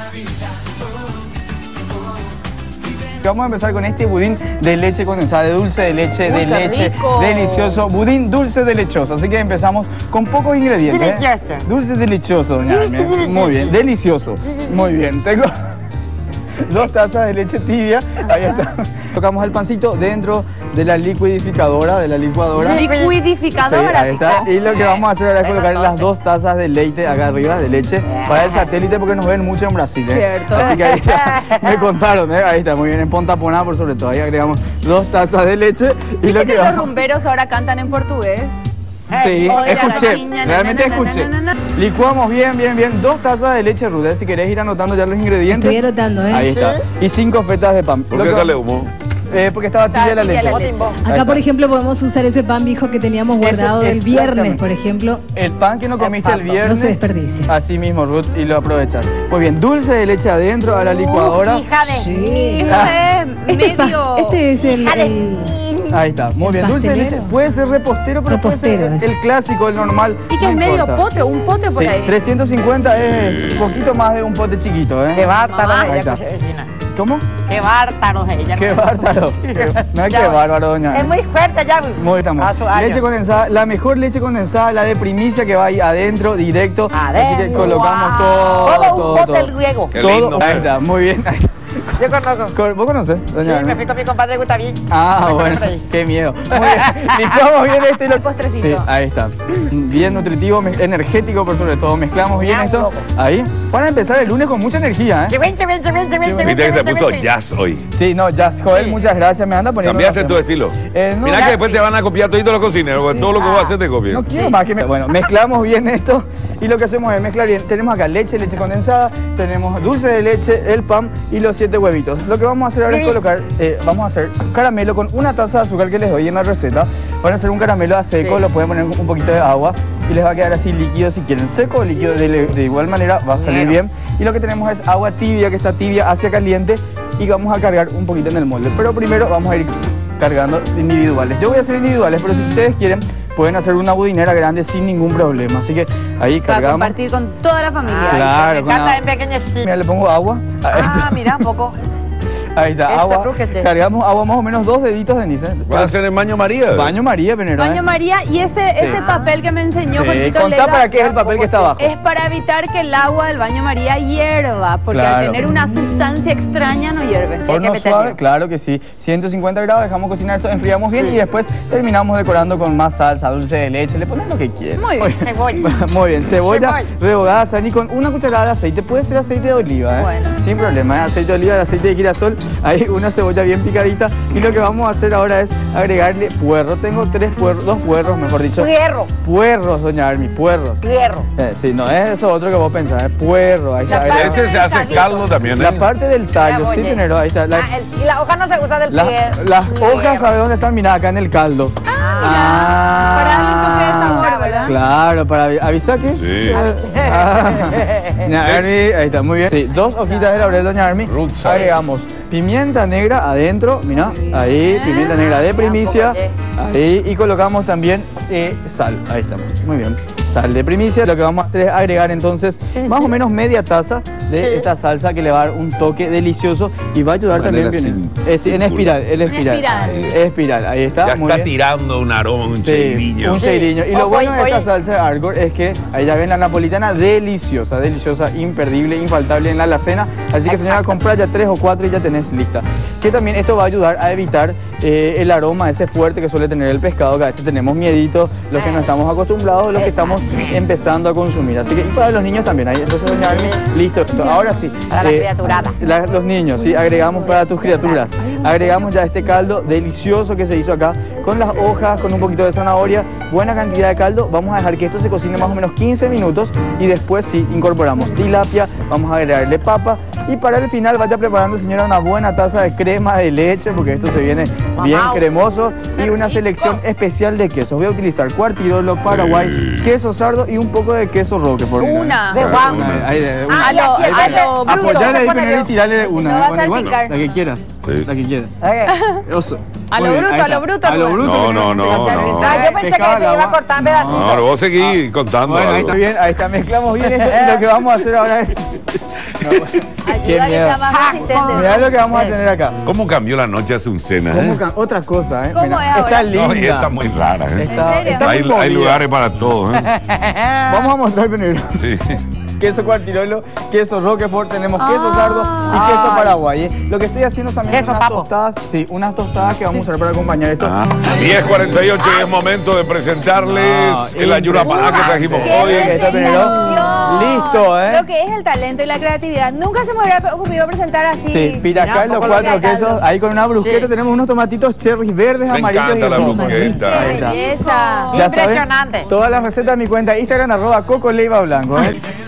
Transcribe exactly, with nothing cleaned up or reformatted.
Vamos a empezar con este budín de leche condensada, de dulce de leche, Uy, de leche, rico. Delicioso, budín dulce de lechoso. Así que empezamos con pocos ingredientes. Delicioso. ¿eh? Dulce delicioso, doña Armi. Muy bien, delicioso. Muy bien, tengo dos tazas de leche tibia. Ahí está. Tocamos el pancito dentro de la liquidificadora, de la licuadora. Liquidificadora. Sí, ahí está. Y lo que vamos a hacer ahora es colocar las dos tazas de leite acá arriba, de leche, para el satélite, porque nos ven mucho en Brasil. ¿eh? Cierto. Así que ahí está. Me contaron, ¿eh? Ahí está, muy bien. En Pontaponá, por sobre todo. Ahí agregamos dos tazas de leche. Y lo ¿Viste que que los vamos... rumberos ahora cantan en portugués? Sí, Oye, escuché, la niña, realmente na, na, na, escuché. na, na, na. Licuamos bien, bien, bien. Dos tazas de leche ruda. Si querés ir anotando ya los ingredientes. Estoy anotando, ¿eh? Ahí está. Y cinco fetas de pan. ¿Por Lo qué que- sale humo? Eh, porque estaba tibia Estaba la tibia leche. la leche. Ahí Acá, está. por ejemplo, podemos usar ese pan viejo que teníamos Ese- guardado del viernes, exactamente. por ejemplo. El pan que no comiste el Exacto. viernes. No se desperdicia. Así mismo, Ruth, y lo aprovechas. Muy bien, dulce de leche adentro a la licuadora. Hija de Sí. mí. Hija de Este, es pa- medio... este es el, Hija de el- mí. Ahí está, muy El bien. Dulce de leche pastelero. puede ser repostero, pero puede Repostero, ser es. el clásico, el normal. Y que no es medio importa. pote, un pote por Sí, ahí. trescientos cincuenta es un poquito más de un pote chiquito, ¿eh? Qué bárbaro Mamá. Ahí ella, está. pues, vecina. ¿Cómo? Qué bárbaro ella. Qué no- bárbaro. No es Ya, que bárbaro, doña. Es muy fuerte ya. Muy bien, A su año. leche condensada, la mejor leche condensada, la de primicia que va ahí adentro, directo. Así que Adentro. colocamos Wow. todo, Todo un todo, bote todo. el griego. Qué Todo, lindo, ahí pero- está, muy bien. Yo conozco. ¿Vos conocés, Sí, doña? me fui con mi compadre Gustavín. Ah, Me bueno, compré ahí. qué miedo. Muy bien, licuamos bien este y lo... Postrecito. Sí, ahí está. Bien nutritivo, me- energético por sobre todo. Mezclamos bien Ya, esto. loco. Ahí. Van a empezar el lunes con mucha energía, Se ¿eh? ven, se ven, se ven, se ven, se ven. Viste que se te ven, puso se ven. jazz hoy. Sí, no, ya, Joel, Sí. muchas gracias. Me anda poniendo... Cambiaste unos tu temas. estilo. Eh, no, Mirá ya- que después te van a copiar todos los cocineros, porque todo lo que vos haces te copian. No quiero más que me... Bueno, mezclamos bien esto y lo que hacemos es mezclar bien. Tenemos acá leche, leche condensada, tenemos dulce de leche, el pan y los siete huevitos. Lo que vamos a hacer ahora es colocar, eh, vamos a hacer caramelo con una taza de azúcar que les doy en la receta. Van a hacer un caramelo a seco, Sí. lo pueden poner un poquito de agua y les va a quedar así líquido si quieren. Seco o líquido de, de igual manera va a salir bien. Y lo que tenemos es agua tibia, que está tibia hacia caliente, y vamos a cargar un poquito en el molde. Pero primero vamos a ir cargando individuales. Yo voy a hacer individuales, pero si ustedes quieren pueden hacer una budinera grande sin ningún problema. Así que ahí Para cargamos. compartir con toda la familia. Ay, Claro, Me con encanta la- en pequeñecito. Mira, le pongo agua. Ah, mira un poco. Ahí está, Este agua. truquete. Cargamos agua más o menos dos deditos de Nice. ¿Vas a hacer en baño María? Baño María, Venera. Baño María, y ese, ese papel que me enseñó Sí, Jorgito contá Leiva, para qué es el papel que está abajo. es para evitar que el agua del baño María hierva, porque Claro. al tener una sustancia extraña no hierve. Hay que Horno meterle. suave, claro que sí. ciento cincuenta grados, dejamos cocinar eso, enfriamos bien y después terminamos decorando con más salsa, dulce de leche. Le ponen lo que quieran. Muy bien. Cebolla. Muy bien, cebolla Cebolla. rehogada, sal y con una cucharada de aceite. Puede ser aceite de oliva, ¿eh? Bueno. Sin problema, ¿eh? Aceite de oliva, aceite de girasol. Ahí una cebolla bien picadita. Y lo que vamos a hacer ahora es agregarle puerro. Tengo tres puerros, dos puerros, mejor dicho. Fierro. Puerros, doña Armi, puerros. Fierro. Eh, sí, no es eso otro que vos pensás, es puerro. Ahí La está. parte ahí está. Ese se hace caldo también, ¿eh? La parte del tallo, sí, oye. tenero, ahí está. La- Ah, el- y la hoja no se usa del las pie. las Fierro. hojas, ¿sabes dónde están? Mirá, acá en el caldo. Ah, Para darle un toque de sabor, ¿verdad? Claro, para avi- avisar que. Sí. Ah, doña Armi, ahí está, muy bien. Sí, dos hojitas de laurel, doña Armi. Ruth sabe. Agregamos pimienta negra adentro, mira, ahí, pimienta negra de primicia. Ahí, y colocamos también eh, sal, ahí estamos, muy bien. Sal de primicia. Lo que vamos a hacer es agregar entonces más o menos media taza de esta salsa que le va a dar un toque delicioso y va a ayudar De también manera bien. sin- Es, en espiral, en espiral. espiral. Espiral, ahí está. Ya muy está bien. tirando un aroma, un Sí, cheiriño. un cheiriño. Y Oh, lo bueno voy, de esta voy. salsa de Argor es que ahí ya ven la napolitana deliciosa, deliciosa, imperdible, infaltable en la alacena. Así que señora, compra ya tres o cuatro y ya tenés lista. Que también esto va a ayudar a evitar eh, el aroma ese fuerte que suele tener el pescado, que a veces tenemos miedito, los que no estamos acostumbrados, los que estamos empezando a consumir. Así que, y para los niños también. Ahí, entonces, doña Armi, listo. esto. Ahora sí. Para la criaturada. la- los niños, sí, agregamos para tus criaturas. Agregamos ya este caldo delicioso que se hizo acá, con las hojas, con un poquito de zanahoria, buena cantidad de caldo. Vamos a dejar que esto se cocine más o menos quince minutos y después sí incorporamos tilapia, vamos a agregarle papa y para el final vaya preparando, señora, una buena taza de crema de leche, porque esto se viene bien Mamá. cremoso, y Qué una rico. selección especial de quesos. Voy a utilizar cuartirolo, paraguay, queso sardo y un poco de queso roquefort. Una. De guau. Una, ahí, de- una. Ah, A lo, y así, a lo ahí bruto. Apoyale ahí, se pone Penel, y bien. tirale de Si una. no va a Bueno, igual, salpicar. la que quieras. Sí. La que quieras. Ok. Oso. A Muy lo bien, bruto, ahí a lo está. bruto, A lo Rubén. bruto. No, que no, tenemos no, que hacer. no. Ah, yo pensé que Pescado se de iba a agua. cortar en No. pedacitos. No, vos seguís contando. Bueno, ahí algo. está bien, ahí está, mezclamos bien esto y lo que vamos a hacer ahora es... No, qué Ayuda a que miedo. sea más resistente. Mirá lo que vamos a tener acá. ¿Cómo cambió la noche a Azucena? ¿Cómo Eh? ca- Otra cosa, ¿eh? ¿Cómo Mirá, es ahora? está linda. No, y está muy rara. ¿eh? Está- serio? está muy Hay, hay movida. lugares para todo. ¿eh? Vamos a mostrar primero. Sí. Queso cuartirolo, queso roquefort, tenemos queso Ah. sardo y queso paraguay. ¿eh? Lo que estoy haciendo también Queso son unas papo. tostadas, sí, unas tostadas que vamos a usar para acompañar esto. Ah. diez cuarenta y ocho y es momento de presentarles No, el ayurapá que trajimos ¡Qué hoy. que está primero. presentación! Listo, ¿eh? Lo que es el talento y la creatividad. Nunca se me hubiera ocurrido presentar así. Sí, piracá Mirá, y los poco cuatro lo que quesos. acá. Ahí con una brusqueta Sí. tenemos unos tomatitos cherry verdes, Me amarillos encanta y la rojos. brusqueta. Ahí ¡Qué está. belleza! Ya saben, Impresionante. todas las recetas en mi cuenta Instagram, arroba Coco Leiva Blanco. ¿eh?